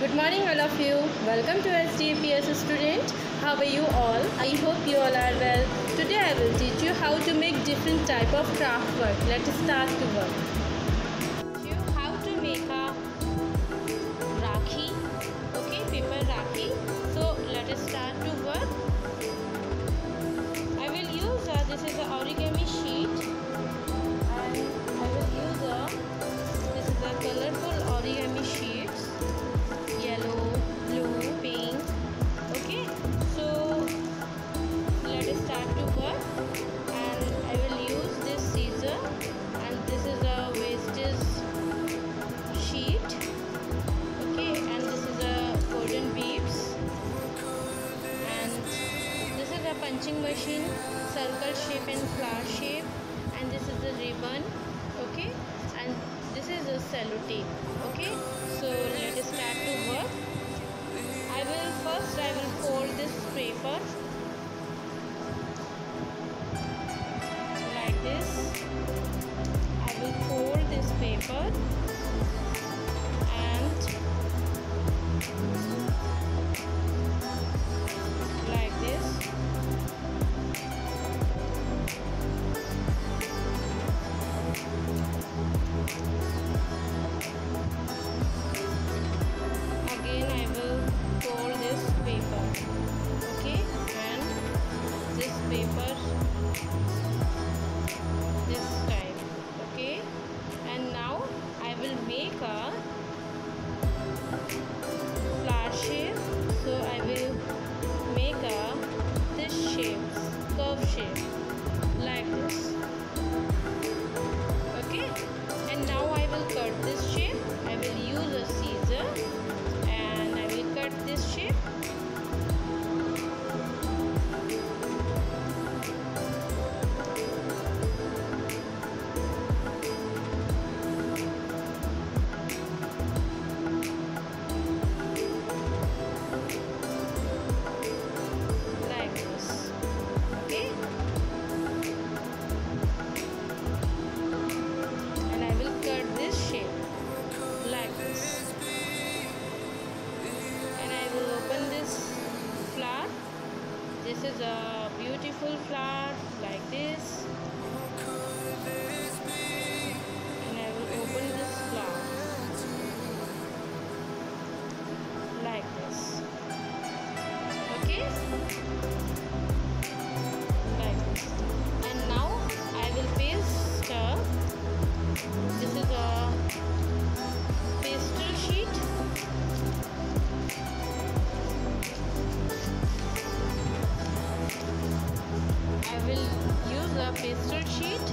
Good morning all of you. Welcome to SDPS student. How are you all? I hope you all are well. Today I will teach you how to make different type of craft work. Let's start to work. Teach you how to make a rakhi. Okay, paper rakhi. So let us start to work. I will use this is a origami sheet, and I will use this is a colorful origami sheets. Yellow, blue, pink. Okay, so let us start to work, and I will use this scissor, and this is a wastage sheet. Okay, and this is a golden beads, and this is a punching machine, circle shape and flower shape, and this is a ribbon. Okay, and this is a sellotape. Okay, so let us start to work. I will fold this paper like this. I will fold this paper and like this. Again I will fold this paper. Okay, and this paper this type. Okay, and now I will make a flower shape. So I will make a this shape, curve shape like this. Okay, and now I will cut this shape. I will use a scissor and I will cut this shape. Like this. Okay, and I will cut this shape like this, and I will open this flower. This is a beautiful flower like this, and I will open this flower like this. Okay, like this. And now I will paste this is a pastel sheet. I will use a pastel sheet,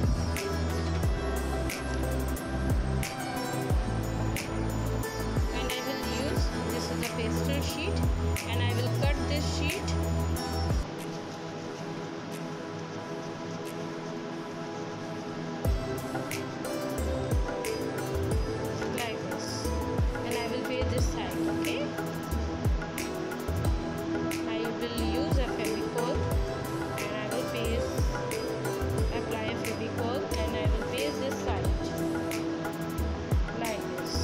and I will use this is a pastel sheet, and I will cut this sheet like this, and I will paste this side. Okay, I will use a Fevicol, and I will apply a Fevicol, and I will paste this side like this.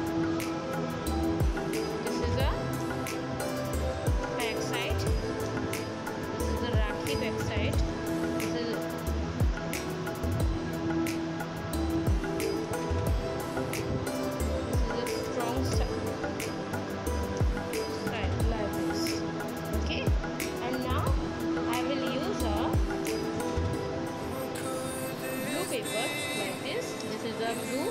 This is a back side. This is the rakhi back side. This is a strong side like this. Okay, and now I will use a blue paper like this. This is a blue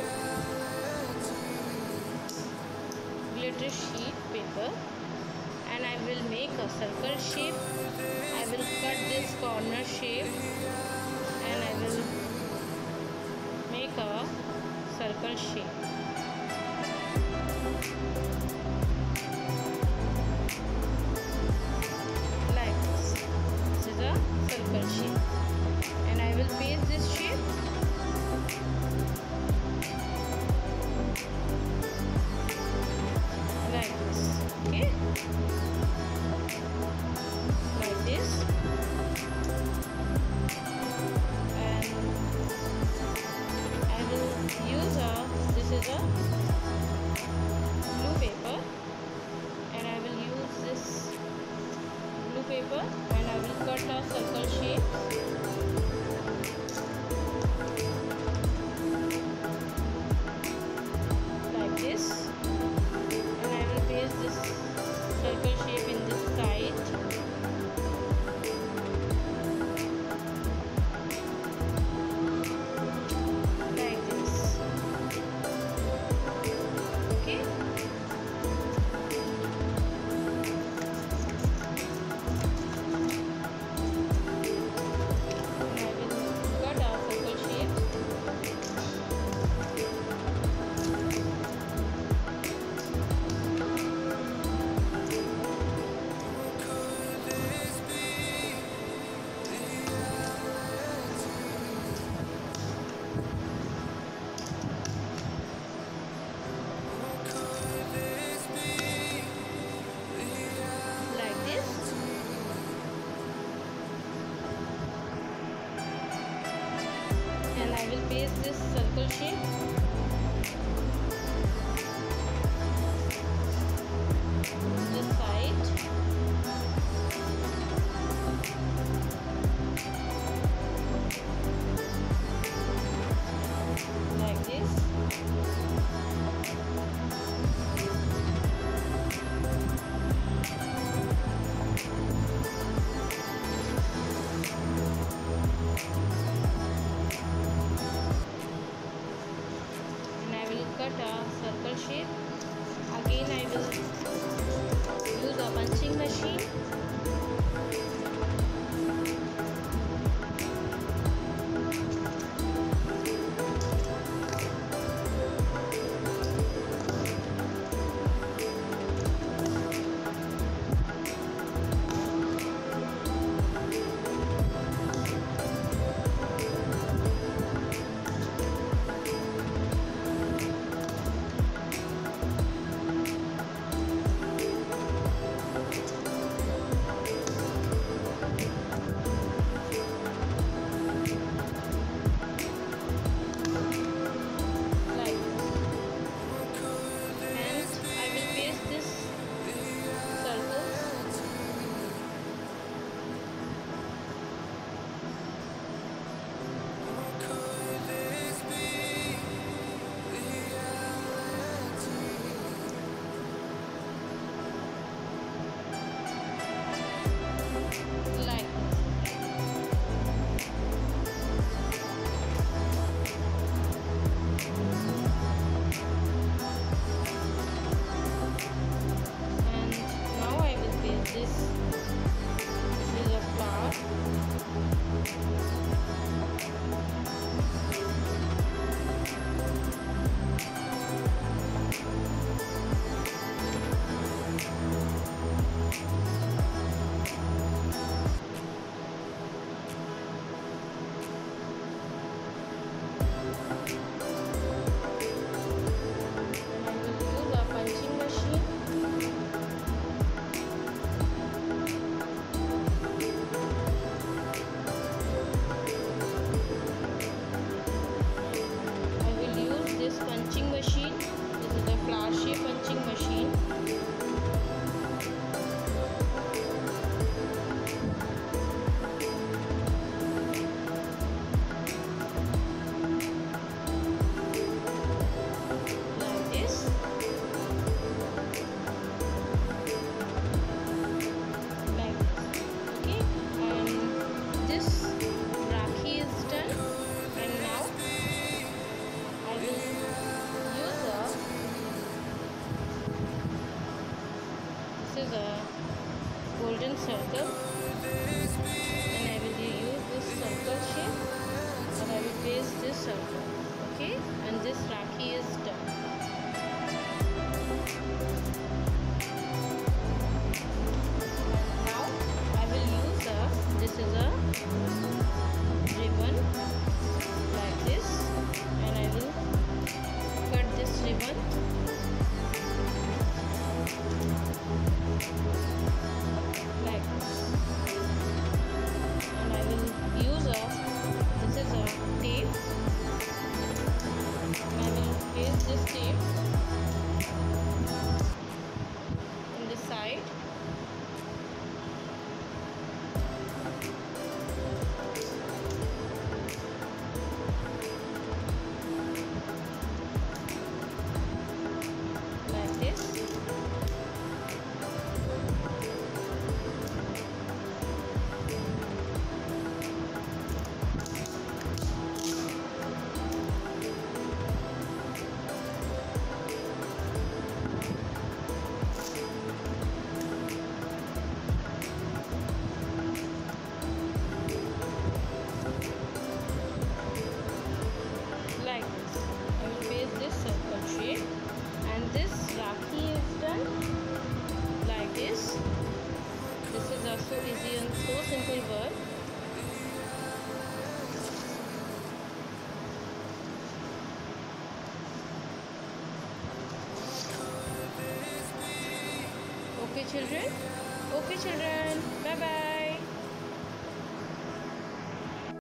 glitter sheet paper, and I will make a circle shape. I will cut this corner shape, and I will make a circle shape like this. This is a circle shape, and I will paste this shape like this. Okay, like this, and I will use this is a blue paper, paper and I will cut a circle shape. Like this. And I will paste this circle shape in this side. Like this. Okay. And I will paste this circle shape. This side. Like this. Cut a circle shape. Again I will use a punching machine. This is a golden circle, and I will use this circle shape and I will paste this circle. Okay, and this Rakhi is done. Now I will use this is a ribbon like this, and I will cut this ribbon like this, and I will use this is a tape, and I will paste Okay children? Okay children, bye bye.